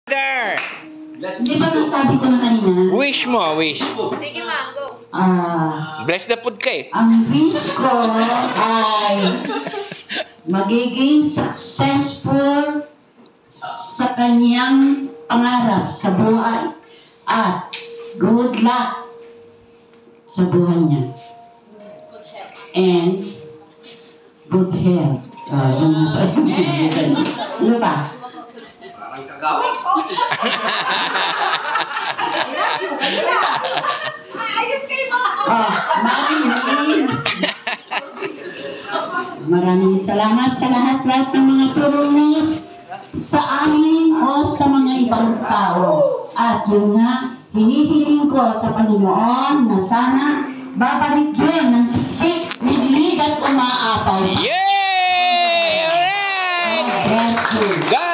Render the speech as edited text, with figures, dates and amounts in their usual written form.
There! Hindi ba nasabi ko na kanina? Wish mo, wish. Sige, mango. Bless the food ka eh. Ang wish ko ay magiging successful sa kanyang pangarap sa buhay at good luck sa buhay niya. And good health. Ano pa? Parang kagawin ko. Ayos kayo mga Maraming salamat sa lahat-lahat ng mga tulong niyo sa amin o sa mga ibang tao. At yun nga, hinihiling ko sa Panginoon na sana babalik yun ng siksik, liglig at umaapaw. Yay! Alright! God bless you. God